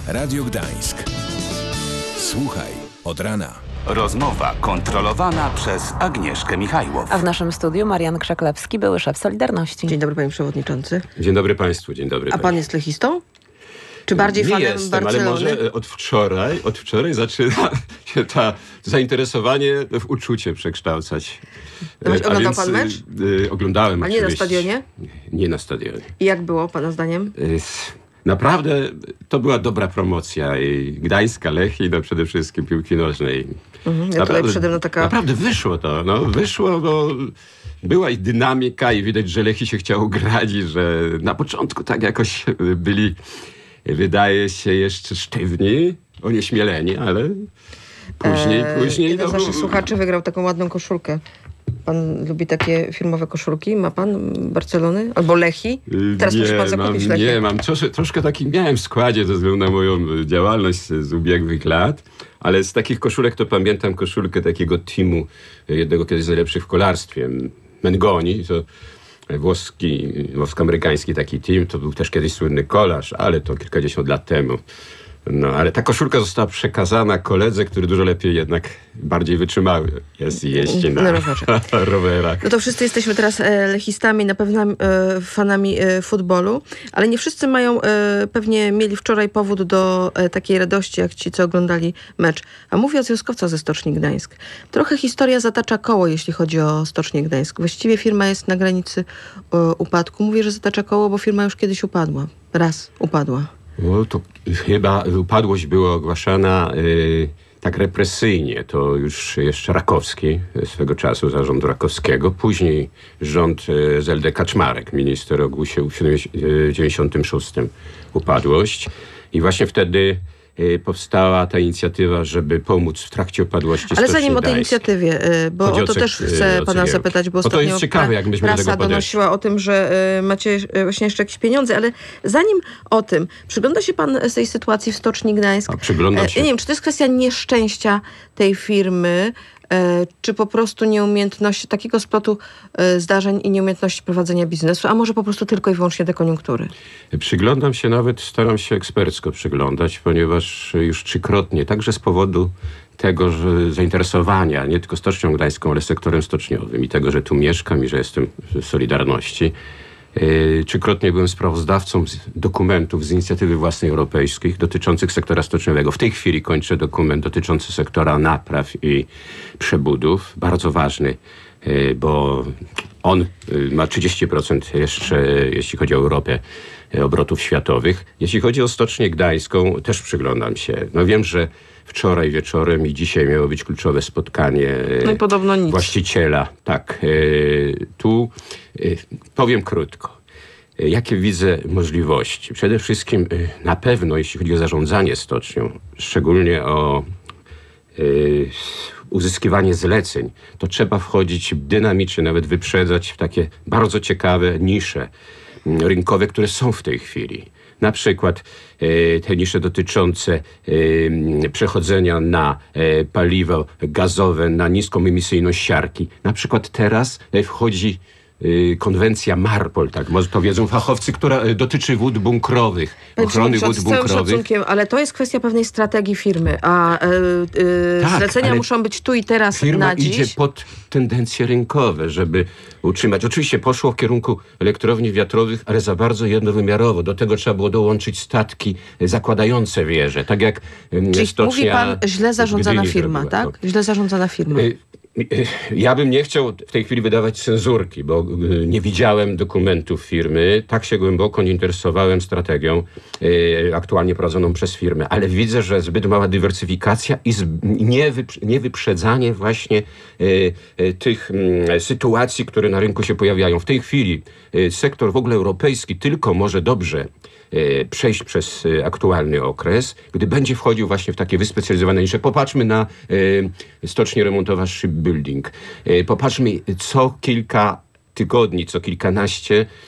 Radio Gdańsk. Słuchaj od rana. Rozmowa kontrolowana przez Agnieszkę Michajłow. A w naszym studiu Marian Krzaklewski, były szef Solidarności. Dzień dobry, panie przewodniczący. Dzień dobry państwu, dzień dobry. A pan jest lechistą? Czy bardziej Nie fanem jestem, Barcelony? ale może od wczoraj zaczyna się to zainteresowanie w uczucie przekształcać. No właśnie, oglądał pan mecz? Oglądałem. A nie na stadionie? Nie na stadionie. I jak było, pana zdaniem? Naprawdę to była dobra promocja i Gdańska, Lechii, no przede wszystkim piłki nożnej. Ja tutaj przede mną taka... Naprawdę wyszło to, wyszło, bo była i dynamika i widać, że Lechii się chciało grać i że na początku tak jakoś byli, wydaje się, jeszcze sztywni, onieśmieleni, ale później... Jeden z naszych słuchaczy wygrał taką ładną koszulkę. Pan lubi takie firmowe koszulki? Ma pan Barcelony? Albo Lechii? Teraz musi pan zakupić Lechię. Nie, mam troszkę taki miałem w składzie ze względu na moją działalność z ubiegłych lat, ale z takich koszulek to pamiętam koszulkę takiego teamu, jednego kiedyś z najlepszych w kolarstwie, Mengoni, to włosko-amerykański taki team, to był też kiedyś słynny kolarz, ale to kilkadziesiąt lat temu. No, ale ta koszulka została przekazana koledze, który dużo lepiej jednak, bardziej wytrzymały jest i jeździ na rowerach. No to wszyscy jesteśmy teraz lechistami, na pewno fanami futbolu, ale nie wszyscy mają, pewnie mieli wczoraj powód do takiej radości, jak ci, co oglądali mecz. A mówię o związkowcach ze Stoczni Gdańsk. Trochę historia zatacza koło, jeśli chodzi o Stocznię Gdańsk. Właściwie firma jest na granicy upadku. Mówię, że zatacza koło, bo firma już kiedyś upadła. Raz upadła. No, to chyba upadłość była ogłaszana tak represyjnie. To już jeszcze Rakowski, swego czasu zarząd Rakowskiego. Później rząd ZLD Kaczmarek, minister, ogłosił w 1996 upadłość. I właśnie wtedy powstała ta inicjatywa, żeby pomóc w trakcie upadłości Stoczni Ale zanim o tej Gdańsk. inicjatywie, bo o to też chcę pana zapytać, bo to jest ciekawe, jak myśmy do tego prasa podeszli. donosiła o tym, że macie właśnie jeszcze jakieś pieniądze, ale zanim o tym, przygląda się pan z tej sytuacji w Stoczni Gdańsk? Przyglądam się. Ja nie wiem, czy to jest kwestia nieszczęścia tej firmy, czy po prostu nieumiejętności, takiego splotu zdarzeń i nieumiejętności prowadzenia biznesu, a może po prostu tylko i wyłącznie te koniunktury? Przyglądam się, nawet staram się ekspercko przyglądać, ponieważ już trzykrotnie, także z powodu tego, że zainteresowania nie tylko Stocznią Gdańską, ale sektorem stoczniowym i tego, że tu mieszkam i że jestem w Solidarności, trzykrotnie byłem sprawozdawcą dokumentów z inicjatywy własnej europejskich dotyczących sektora stoczniowego. W tej chwili kończę dokument dotyczący sektora napraw i przebudów. Bardzo ważny, bo on ma 30% jeszcze, jeśli chodzi o Europę, obrotów światowych. Jeśli chodzi o Stocznię Gdańską, też przyglądam się. Wiem, że wczoraj wieczorem i dzisiaj miało być kluczowe spotkanie no i podobno nic. Właściciela. Tak, tu powiem krótko. Jakie widzę możliwości? Przede wszystkim na pewno, jeśli chodzi o zarządzanie stocznią, szczególnie o uzyskiwanie zleceń, to trzeba wchodzić dynamicznie, nawet wyprzedzać w takie bardzo ciekawe nisze rynkowe, które są w tej chwili. Na przykład te nisze dotyczące przechodzenia na paliwo gazowe, na niską emisyjność siarki. Na przykład teraz wchodzi konwencja MARPOL, tak, może to wiedzą fachowcy, która dotyczy wód bunkrowych, ochrony wód z całym bunkrowych. Szacunkiem, ale to jest kwestia pewnej strategii firmy, a Tak, zlecenia muszą być tu i teraz firma na dziś. idzie pod tendencje rynkowe, żeby utrzymać. Oczywiście poszło w kierunku elektrowni wiatrowych, ale za bardzo jednowymiarowo. Do tego trzeba było dołączyć statki zakładające wieże, tak jak Czyli Stocznia mówi pan, źle zarządzana Gdyni firma, zrobiła. tak? Źle zarządzana firma. Ja bym nie chciał w tej chwili wydawać cenzurki, bo nie widziałem dokumentów firmy. Tak się głęboko nie interesowałem strategią aktualnie prowadzoną przez firmę. Ale widzę, że zbyt mała dywersyfikacja i niewyprzedzanie właśnie tych sytuacji, które na rynku się pojawiają. W tej chwili sektor w ogóle europejski tylko może dobrze przejść przez aktualny okres, gdy będzie wchodził właśnie w takie wyspecjalizowane nisze. Popatrzmy na stocznię remontowa Shipbuilding. Popatrzmy co kilka tygodni, co kilkanaście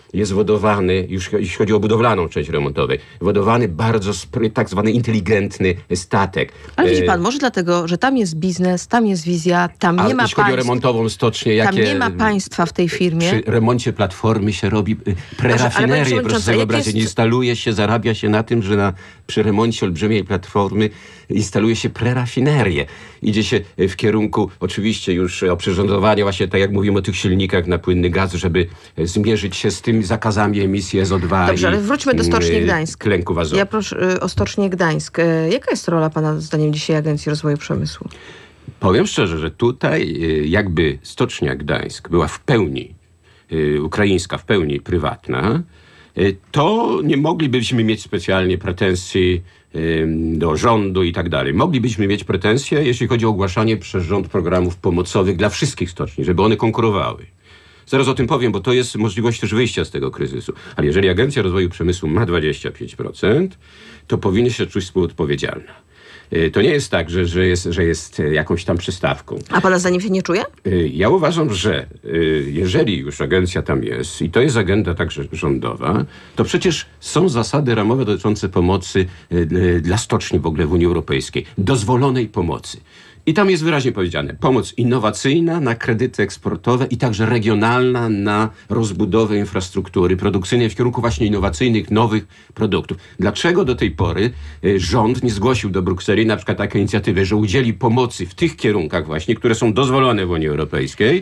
jest wodowany, już jeśli chodzi o budowlaną część remontowej, wodowany bardzo tak zwany inteligentny statek. Ale widzi pan, może dlatego, że tam jest biznes, tam jest wizja, tam nie ma jeśli chodzi o remontową stocznię, tam nie ma państwa w tej firmie. Przy remoncie platformy się robi prerafinerię, proszę sobie wyobrazić. Instaluje się, zarabia się na tym, że przy remoncie olbrzymiej platformy instaluje się prerafinerię. Idzie się w kierunku oczywiście już oprzyrządowania, właśnie tak jak mówimy o tych silnikach na płynny gaz, żeby zmierzyć się z tymi zakazami emisji SO2. Dobrze, ale wróćmy do Stoczni Gdańsk. Tlenków azotu. Ja proszę o Stocznię Gdańsk. Jaka jest rola pana zdaniem dzisiaj Agencji Rozwoju Przemysłu? Powiem szczerze, że tutaj jakby Stocznia Gdańsk była w pełni ukraińska, w pełni prywatna, to nie moglibyśmy mieć specjalnie pretensji do rządu i tak dalej. Moglibyśmy mieć pretensje, jeśli chodzi o ogłaszanie przez rząd programów pomocowych dla wszystkich stoczni, żeby one konkurowały. Zaraz o tym powiem, bo to jest możliwość też wyjścia z tego kryzysu. Ale jeżeli Agencja Rozwoju Przemysłu ma 25%, to powinien się czuć współodpowiedzialna. To nie jest tak, że jest jakąś tam przystawką. A pana zdaniem się nie czuje? Ja uważam, że jeżeli już agencja tam jest i to jest agenda także rządowa, to przecież są zasady ramowe dotyczące pomocy dla stoczni w ogóle w Unii Europejskiej. Dozwolonej pomocy. I tam jest wyraźnie powiedziane, pomoc innowacyjna na kredyty eksportowe i także regionalna na rozbudowę infrastruktury produkcyjnej w kierunku właśnie innowacyjnych, nowych produktów. Dlaczego do tej pory rząd nie zgłosił do Brukseli na przykład takiej inicjatywy, że udzieli pomocy w tych kierunkach właśnie, które są dozwolone w Unii Europejskiej,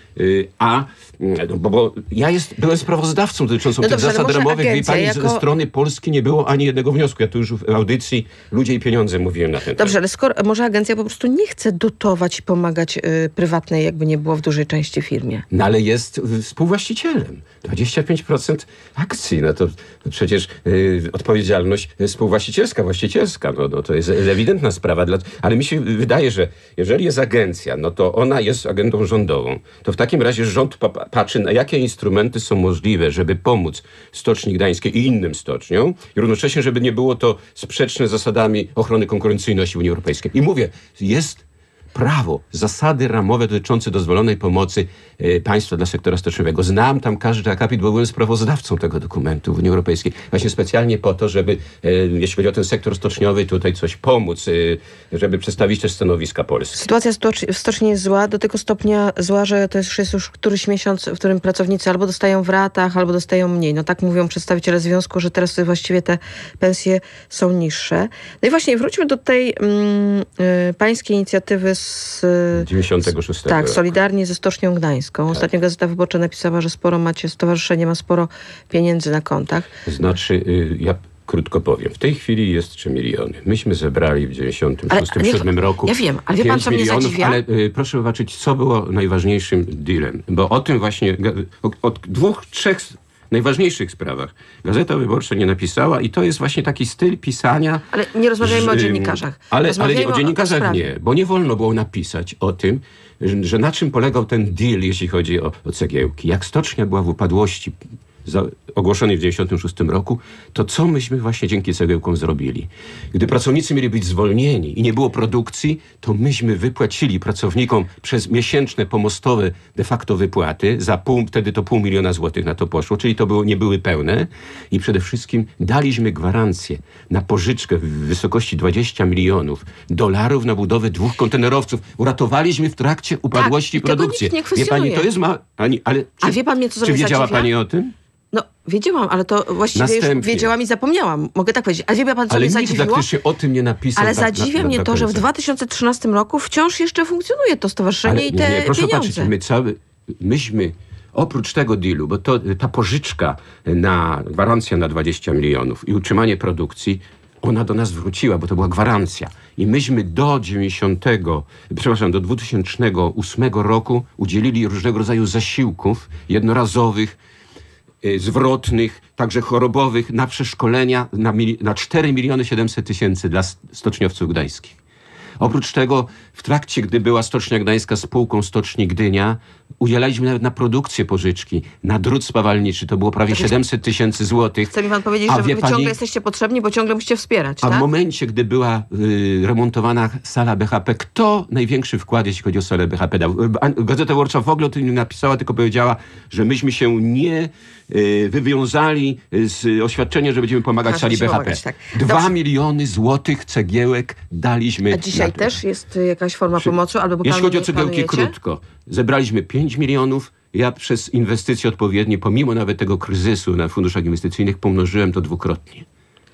bo ja byłem sprawozdawcą dotyczącą tych zasad ramowych. Wie pani, ze strony Polski nie było ani jednego wniosku. Ja tu już w audycji Ludzie i Pieniądze mówiłem na ten temat. Dobrze, ale może agencja po prostu nie chce dotować i pomagać prywatnej, jakby nie było w dużej części firmie. No ale jest współwłaścicielem. 25% akcji. No to przecież odpowiedzialność współwłaścicielska, właścicielska. No to jest ewidentna sprawa. Ale mi się wydaje, że jeżeli jest agencja, no to ona jest agendą rządową. To w takim razie rząd patrzy, na jakie instrumenty są możliwe, żeby pomóc Stoczni Gdańskiej i innym stoczniom i równocześnie, żeby nie było to sprzeczne z zasadami ochrony konkurencyjności Unii Europejskiej. I mówię, jest prawo, zasady ramowe dotyczące dozwolonej pomocy państwa dla sektora stoczniowego. Znam tam każdy akapit, bo byłem sprawozdawcą tego dokumentu w Unii Europejskiej. Właśnie specjalnie po to, żeby, jeśli chodzi o ten sektor stoczniowy, tutaj coś pomóc, żeby przedstawić też stanowiska Polski. Sytuacja w stoczni jest zła, do tego stopnia zła, że to jest już któryś miesiąc, w którym pracownicy albo dostają w ratach, albo dostają mniej. No tak mówią przedstawiciele związku, że teraz właściwie te pensje są niższe. No i właśnie wróćmy do tej pańskiej inicjatywy z 96. Tak, solidarnie ze Stocznią Gdańską. Tak. Ostatnio Gazeta Wyborcza napisała, że stowarzyszenie ma sporo pieniędzy na kontach. Znaczy, ja krótko powiem. W tej chwili jest 3 miliony. Myśmy zebrali w 97 roku. Ja wiem, ale wie pan, co mnie zadziwia? Ale proszę zobaczyć, co było najważniejszym dealem. Bo o tym właśnie, od 2-3 najważniejszych sprawach Gazeta Wyborcza nie napisała i to jest właśnie taki styl pisania. Ale nie rozmawiajmy o dziennikarzach. Ale nie, o dziennikarzach nie, bo nie wolno było napisać o tym, że na czym polegał ten deal, jeśli chodzi o cegiełki. Jak stocznia była w upadłości ogłoszonej w 1996 roku, to co myśmy właśnie dzięki cegiełkom zrobili? Gdy pracownicy mieli być zwolnieni i nie było produkcji, to myśmy wypłacili pracownikom przez miesięczne pomostowe de facto wypłaty, wtedy to $500 000 złotych na to poszło, czyli to nie były pełne i przede wszystkim daliśmy gwarancję na pożyczkę w wysokości $20 milionów na budowę 2 kontenerowców. Uratowaliśmy w trakcie upadłości produkcję. Nikt nie kwestionuje. Wie pani, to jest A wie pan mnie, co czy wiedziała pani o tym? No, wiedziałam, ale to właściwie już wiedziałam i zapomniałam. Mogę tak powiedzieć. A wie pan, co mnie zadziwiło? Ale nikt praktycznie o tym nie napisał. Ale zadziwia mnie to, że w 2013 roku wciąż jeszcze funkcjonuje to stowarzyszenie i te pieniądze. Proszę patrzeć, myśmy oprócz tego dealu, bo ta pożyczka gwarancja na 20 milionów i utrzymanie produkcji, ona do nas wróciła, bo to była gwarancja. I myśmy do 2008 roku udzielili różnego rodzaju zasiłków jednorazowych, zwrotnych, także chorobowych, na przeszkolenia na 4 700 000 dla stoczniowców gdańskich. Oprócz tego w trakcie, gdy była Stocznia Gdańska spółką Stoczni Gdynia, Udzielaliśmy nawet na produkcję pożyczki, na drut spawalniczy, to było prawie 700 000 złotych. Chce mi pan powiedzieć, A że wie wy pani- ciągle jesteście potrzebni, bo ciągle musicie wspierać, A tak? w momencie, gdy była remontowana sala BHP, kto największy wkład, jeśli chodzi o salę BHP dał? Gazeta Wyborcza w ogóle o tym nie napisała, tylko powiedziała, że myśmy się nie wywiązali z oświadczenia, że będziemy pomagać Żeby sali się BHP. pomagać, tak. 2 Dobrze. miliony złotych cegiełek daliśmy. A dzisiaj na to. też jest jakaś forma pomocy? Albo Jeśli chodzi o cegiełki, planujecie? krótko. Zebraliśmy 5 milionów. Ja przez inwestycje odpowiednie, pomimo nawet tego kryzysu na funduszach inwestycyjnych, pomnożyłem to dwukrotnie.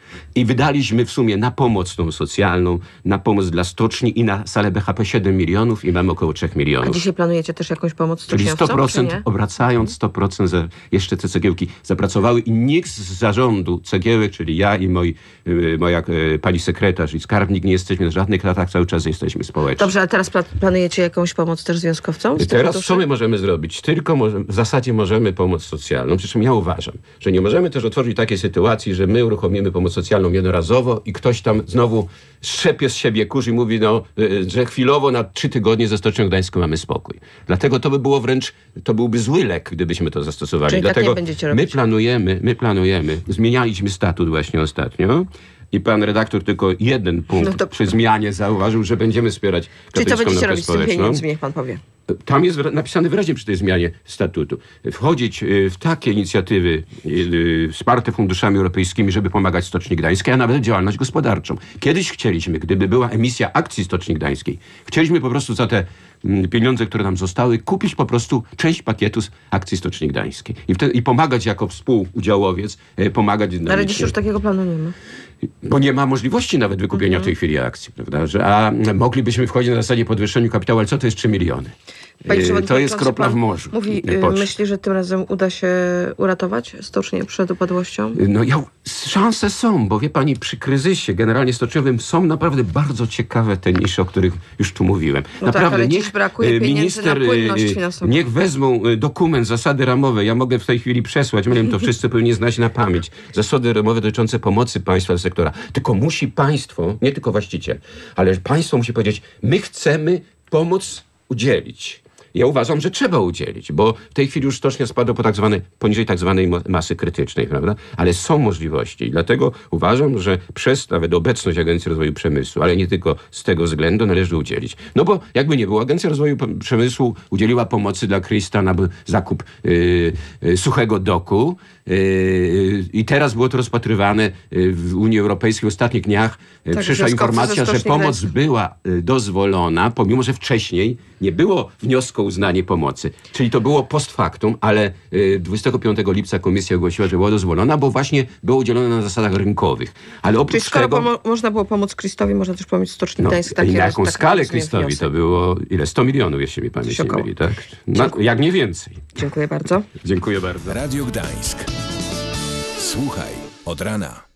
I wydaliśmy w sumie na pomoc tą socjalną, na pomoc dla stoczni i na salę BHP 7 milionów i mamy około 3 A milionów. dzisiaj planujecie też jakąś pomoc Czyli stoczniowcom, 100% czy nie? obracając, 100% jeszcze te cegiełki zapracowały i nikt z zarządu cegiełek, czyli ja i moja pani sekretarz i skarbnik, nie jesteśmy na żadnych latach, cały czas jesteśmy społeczni. Dobrze, ale teraz planujecie jakąś pomoc też związkowcom? z tych Teraz funduszy? co my możemy zrobić? Tylko w zasadzie możemy pomoc socjalną. Przy czym ja uważam, że nie możemy też otworzyć takiej sytuacji, że my uruchomimy pomoc socjalną jednorazowo i ktoś tam znowu strzepie z siebie kurz i mówi, że chwilowo na 3 tygodnie ze Stocznią Gdańską mamy spokój. Dlatego to by było wręcz, to byłby zły lek, gdybyśmy to zastosowali. Czyli tak Dlatego nie będziecie robić. my planujemy, zmienialiśmy statut właśnie ostatnio. I pan redaktor tylko jeden punkt No to- przy zmianie zauważył, że będziemy wspierać Czyli co katolicką będziecie naukę robić z tymi społeczną. pieniędzmi, niech pan powie. Tam jest napisane wyraźnie przy tej zmianie statutu. Wchodzić w takie inicjatywy wsparte funduszami europejskimi, żeby pomagać Stoczni Gdańskiej, a nawet działalność gospodarczą. Kiedyś chcieliśmy, gdyby była emisja akcji Stoczni Gdańskiej, chcieliśmy po prostu za te pieniądze, które nam zostały, kupić po prostu część pakietu z akcji Stoczni Gdańskiej. I pomagać jako współudziałowiec, pomagać Ale dynamicznie. dziś już takiego planu nie ma. Bo nie ma możliwości nawet wykupienia w tej chwili akcji, prawda? A moglibyśmy wchodzić na zasadzie podwyższeniu kapitału, ale co to jest 3 miliony? Panie To przewodniczący, jest kropla pan w morzu. Mówi, Poczty. myśli, że tym razem uda się uratować stocznię przed upadłością? No szanse są, bo wie pani, przy kryzysie generalnie stoczniowym są naprawdę bardzo ciekawe te nisze, o których już tu mówiłem. No tak, Naprawdę ale dziś brakuje pieniędzy na płynność finansową. niech wezmą dokument, zasady ramowe. Ja mogę w tej chwili przesłać, my to wszyscy powinni znać na pamięć. Zasady ramowe dotyczące pomocy państwa z sektora. Tylko musi państwo, nie tylko właściciel, ale państwo musi powiedzieć, my chcemy pomoc udzielić. Ja uważam, że trzeba udzielić, bo w tej chwili już stocznia spadła poniżej tak zwanej masy krytycznej, prawda? Ale są możliwości i dlatego uważam, że przez nawet obecność Agencji Rozwoju Przemysłu, ale nie tylko z tego względu należy udzielić. No bo jakby nie było, Agencja Rozwoju Przemysłu udzieliła pomocy dla Krysta na zakup suchego doku i teraz było to rozpatrywane w Unii Europejskiej w ostatnich dniach. Tak, Przyszła związkowcy informacja, ze że Stoczni pomoc Gdańskiej. była dozwolona, pomimo że wcześniej nie było wniosku o uznanie pomocy. Czyli to było post factum, ale 25 lipca komisja ogłosiła, że była dozwolona, bo właśnie było udzielone na zasadach rynkowych. Ale Czyli oprócz skoro tego... można było pomóc Christowi, można też pomóc Stoczni No, Gdańskiej. i na jaką skalę rozumiem, Christowi wniosek. to było? Ile? 100 milionów, jeśli mi pamięć nie około. myli, tak? No, jak nie więcej. Dziękuję bardzo. Dziękuję bardzo. Radio Gdańsk. Słuchaj od rana.